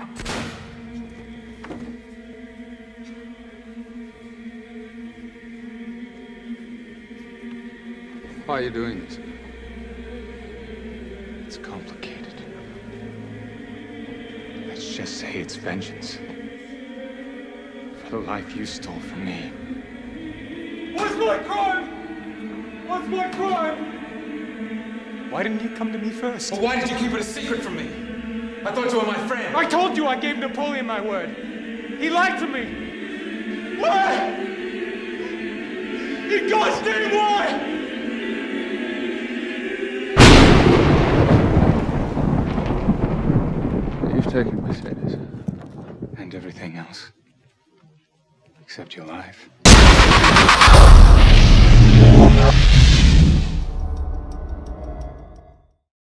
Why are you doing this? It's complicated. Let's just say it's vengeance. For the life you stole from me. What's my crime? What's my crime? Why didn't you come to me first? Well, why did you keep it a secret from me? I thought you were my friend. I told you I gave Napoleon my word. He lied to me. Why? In God's name, why? You've taken Mercedes. And everything else. Except your life.